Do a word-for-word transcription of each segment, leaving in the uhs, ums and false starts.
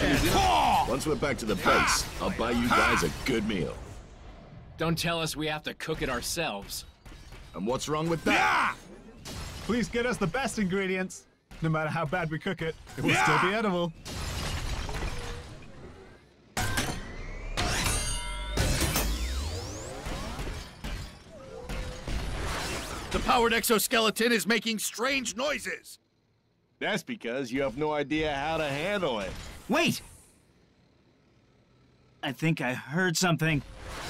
Once we're back to the base, I'll buy you guys a good meal. Don't tell us we have to cook it ourselves. And what's wrong with that? Please get us the best ingredients. No matter how bad we cook it, it will still be edible. The powered exoskeleton is making strange noises. That's because you have no idea how to handle it. Wait! I think I heard something.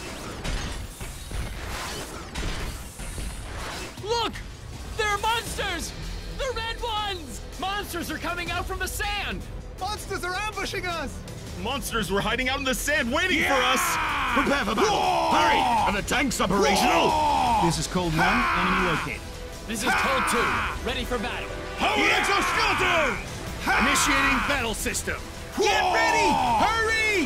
Look! They're monsters! The red ones! Monsters are coming out from the sand! Monsters are ambushing us! Monsters were hiding out in the sand waiting for us! Prepare for battle! Hurry! Are the tanks operational? This is Cold One, enemy located. This is Cold Two, ready for battle. Powered exoskeleton! Initiating battle system. Get ready! Hurry!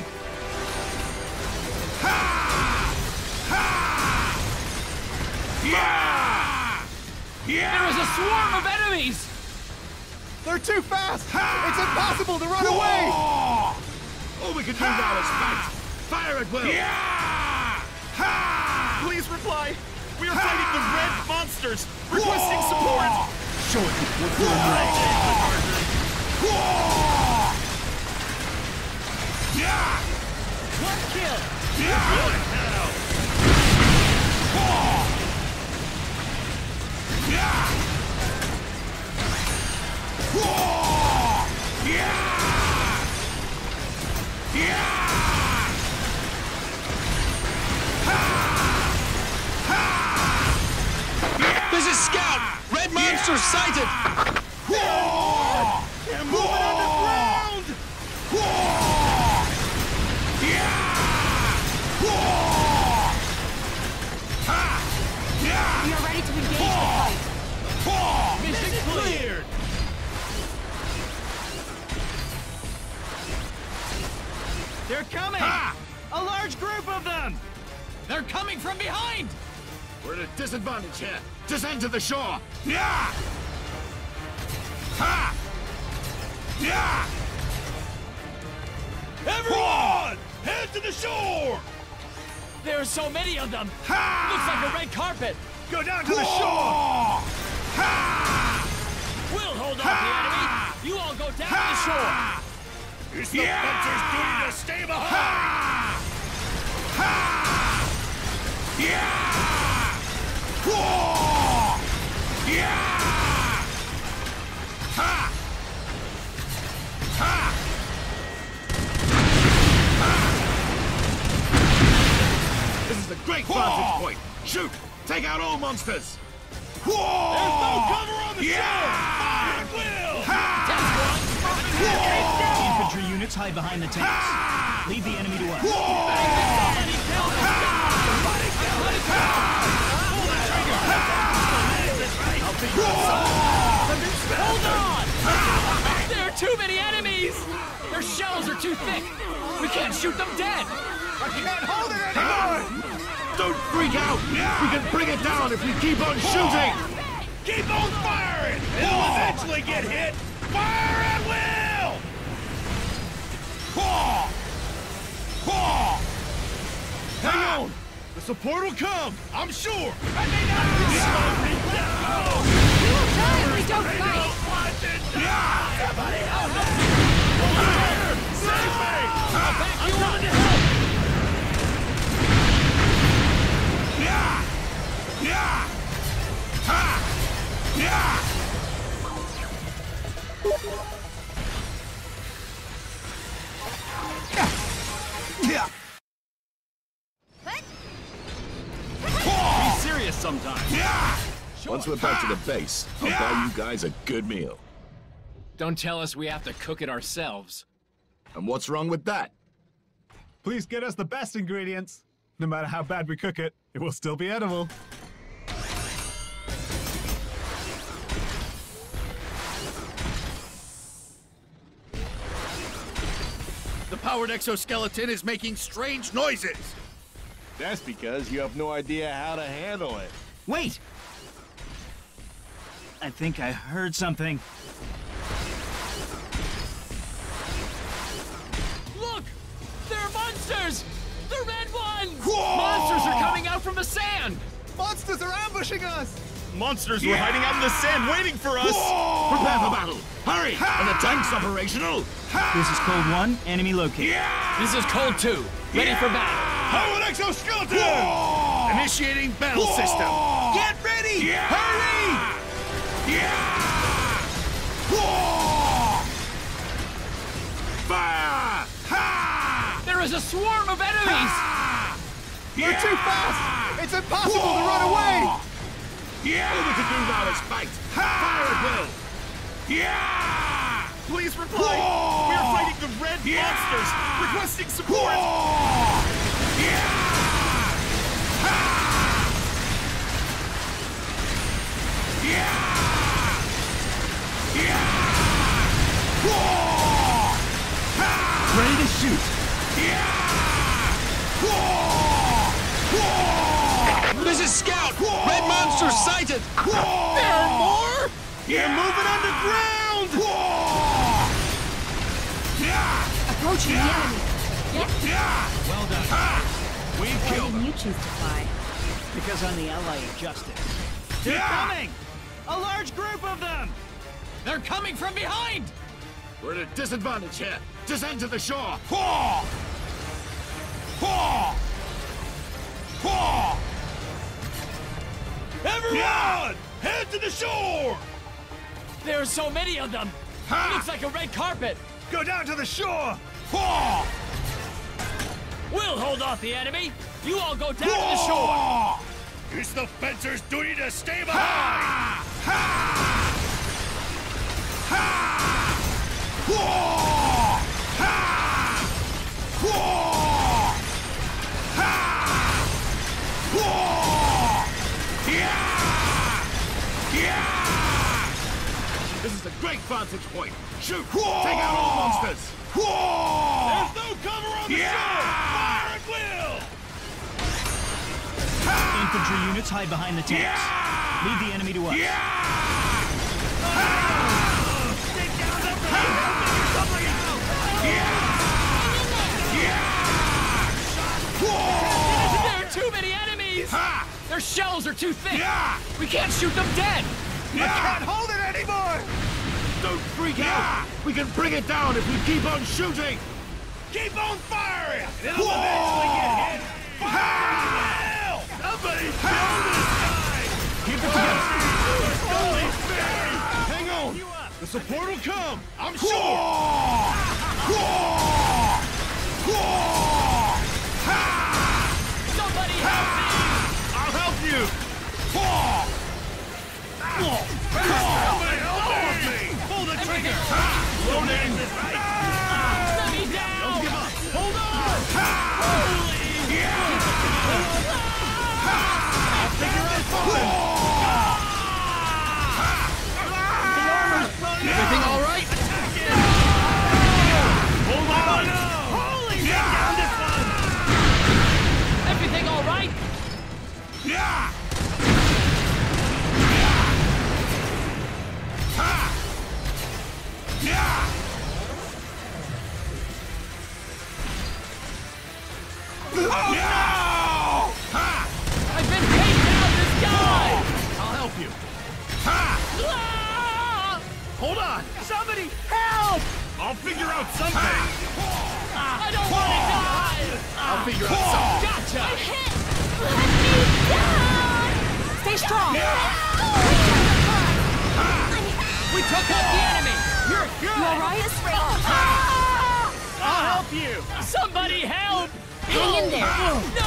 There is a swarm of enemies! They're too fast! It's impossible to run away! All we can do now is fight. Fire at will. Please reply. We are fighting the red monsters, requesting support. Show it what you're right. One kill! This is Scout! Red monster sighted! They're moving underground! We are ready to engage the fight. Mission cleared! They're coming! A large group of them! They're coming from behind! We're at a disadvantage here. Descend to the shore. Everyone! Head to the shore! There are so many of them! Looks like a red carpet! Go down to the shore! We'll hold off the enemy! You all go down to the shore! It's the hunter's duty to stay behind! This is a great vantage point. Shoot! Take out all monsters. There's no cover on the shore! Fire at will! Infantry units hide behind the tanks. Leave the enemy to us. Hold on! There are too many enemies! Their shells are too thick! We can't shoot them dead! I can't hold it anymore! Don't freak out. We can bring it down if we keep on shooting. Keep on firing! It'll eventually get hit! Fire at will! Hang on! The support will come, I'm sure! I may not be sorry! We will die if we don't fight. Somebody help me! Save me! I'll back you on to help! Be serious sometimes. Once we're back to the base, I'll buy you guys a good meal. Don't tell us we have to cook it ourselves. And what's wrong with that? Please get us the best ingredients. No matter how bad we cook it, it will still be edible. The powered exoskeleton is making strange noises. That's because you have no idea how to handle it. Wait! I think I heard something. monsters! The red ones! Monsters are coming out from the sand! Monsters are ambushing us! Monsters were hiding out in the sand waiting for us! Prepare for battle! Hurry! Are the tanks operational? This is Cold One, enemy located. This is Cold Two. Ready for battle. How an exoskeleton! Initiating battle system. Get ready! Hurry! Fire! Ha! There is a swarm of enemies! They're too fast! It's impossible to run away! All we can do now is fight! Fire at will! Yeah! Please reply. We are fighting the red monsters, requesting support. Ready to shoot. This is Scout! Red monsters sighted! There are more? They're moving underground! Approaching the enemy. Yep. Well done. We've Why killed didn't them. you choose to fly? Because I'm the ally of justice. They're coming! A large group of them! They're coming from behind! We're at a disadvantage here. Descend to the shore. Everyone! Head to the shore! There are so many of them! It looks like a red carpet! Go down to the shore! We'll hold off the enemy! You all go down to the shore! It's the fencers' duty to stay behind! This is a great vantage point. Shoot! Take out all monsters! There's no cover on the shore! Fire at will! Infantry units hide behind the tanks. Lead the enemy to us. Take down the somebody out! There are too many enemies! Their shells are too thick! We can't shoot them dead! I can't hold it anymore! Don't freak out! We can bring it down if we keep on shooting! Keep on firing! It'll eventually get hit! Fire! Somebody kill this guy! Keep it together. Hang on! The support will come! I'm sure! Somebody help me! I'll help you! Somebody help me! Pull the trigger! Loading! Let me down! Don't give up! Hold on! Holy! I'll figure out something! Everything all right? Hold on! Holy! Get down this one! Everything all right? Yeah! I've been taken out this guy! I'll help you. Ah! Hold on! Somebody help! I'll figure out something! I don't want to die! I'll figure out something! Gotcha! Stay strong. We took out the enemy! You're You good! all right? I'll help you! Somebody help! Hang in there. No!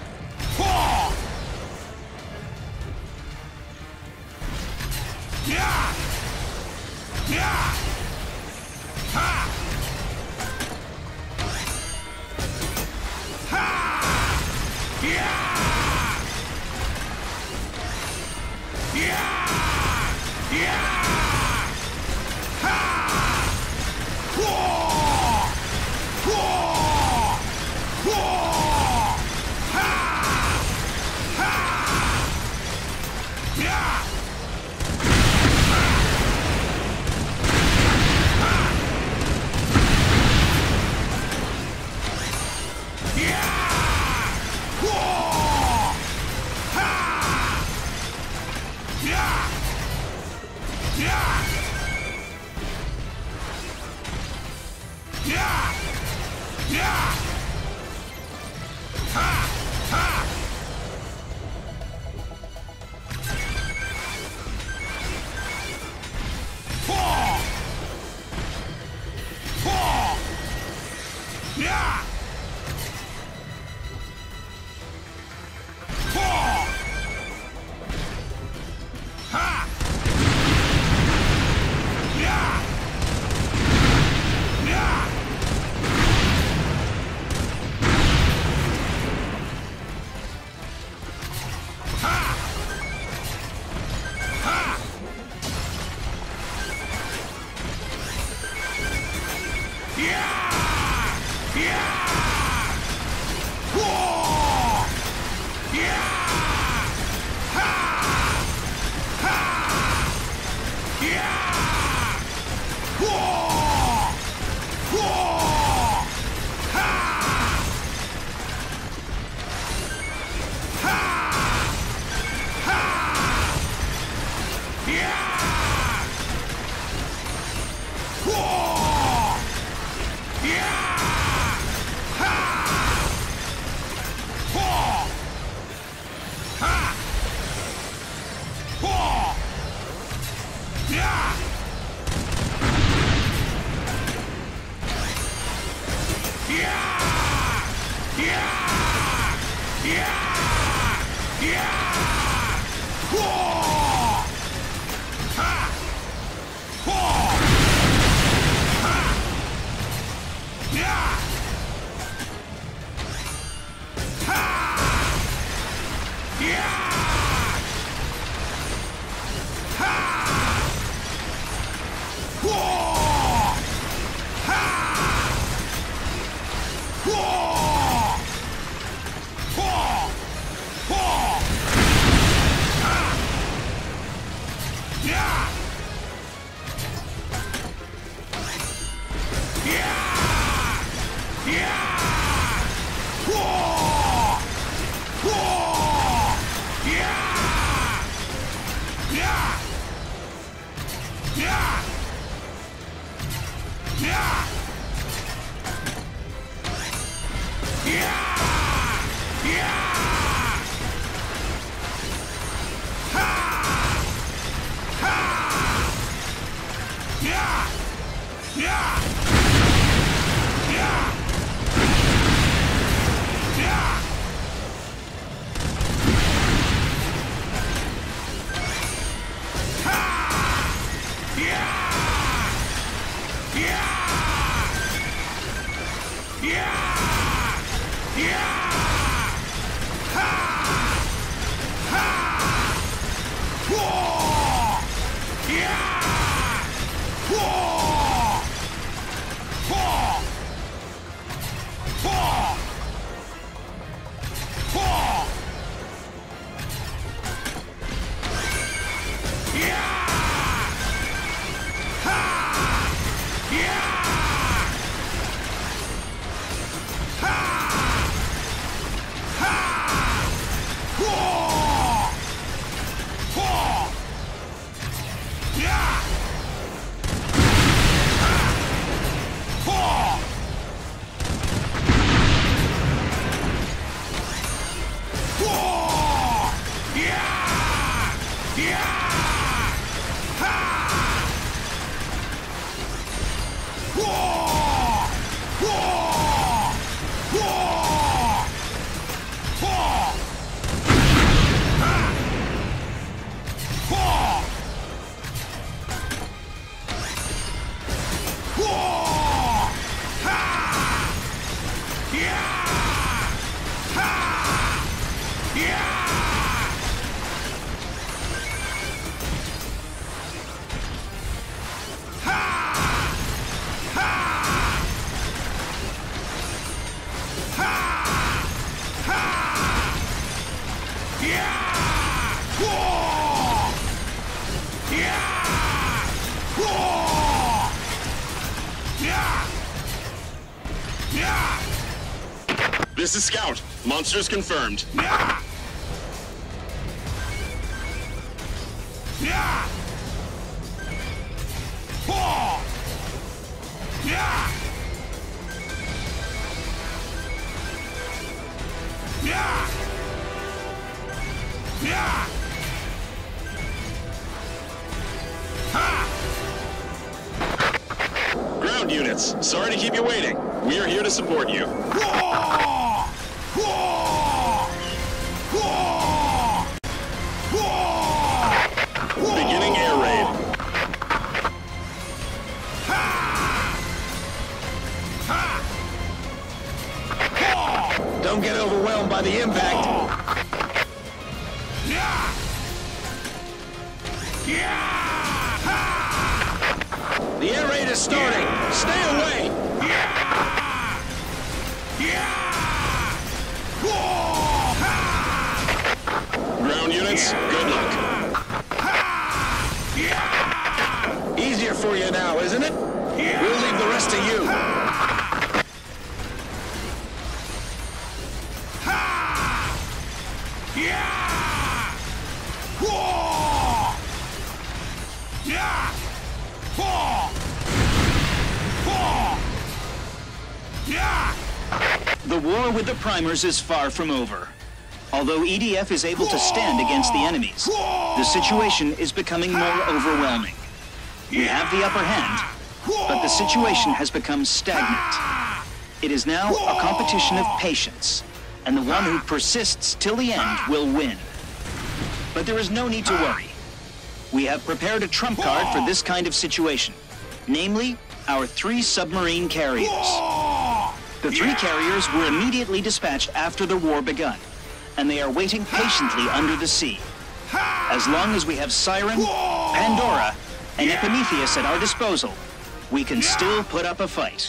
Yeah! This is Scout. Monsters confirmed. Yeah! Yeah! Four! Yeah! Yeah! Yeah! Ha! Ground units, sorry to keep you waiting. We are here to support you. Whoa! Whoa! Whoa! Whoa! Beginning air raid. Ha! Ha! Don't get overwhelmed by the impact. Yeah! Yeah! Ha! The air raid is starting. Stay away. Yeah! Yeah! Whoa! Ha! Ground units, good luck. Yeah! Easier for you now, isn't it? Yeah! We'll leave the rest to you. Ha! Yeah! Whoa! Yeah! Whoa! Whoa! Yeah! The war with the primers is far from over. Although E D F is able to stand against the enemies, the situation is becoming more overwhelming. We have the upper hand, but the situation has become stagnant. It is now a competition of patience, and the one who persists till the end will win. But there is no need to worry. We have prepared a trump card for this kind of situation. Namely, our three submarine carriers. The three carriers were immediately dispatched after the war begun, and they are waiting patiently under the sea. As long as we have Siren, Pandora, and Epimetheus at our disposal, we can still put up a fight.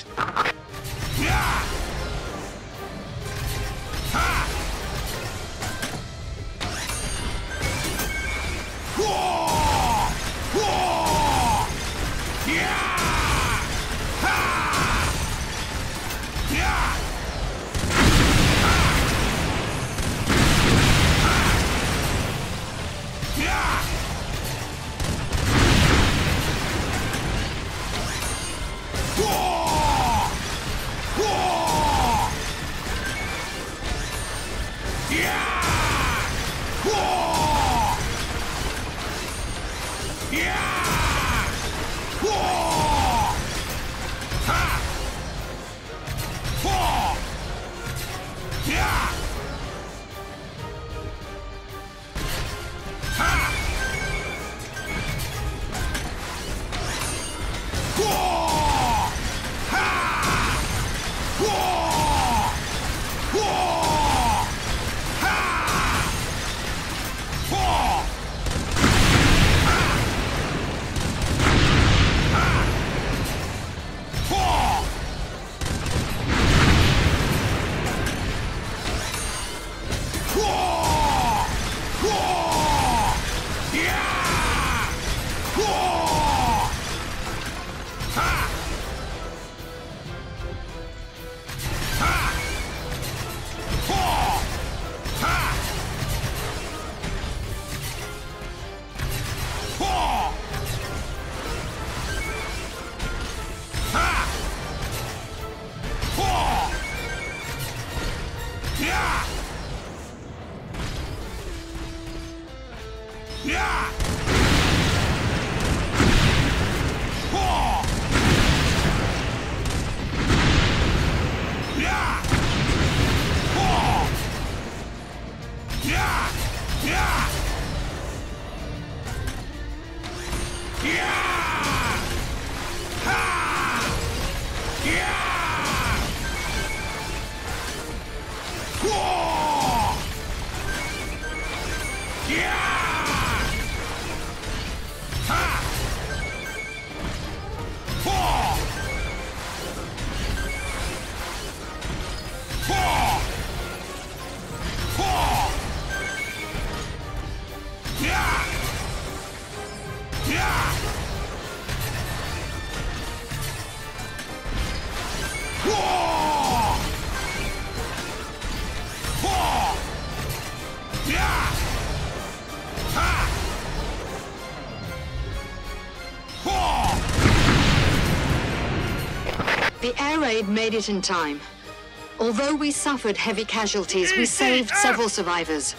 The air raid made it in time. Although we suffered heavy casualties, we saved several survivors.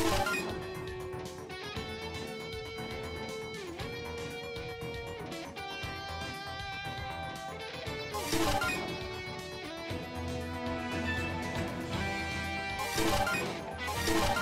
You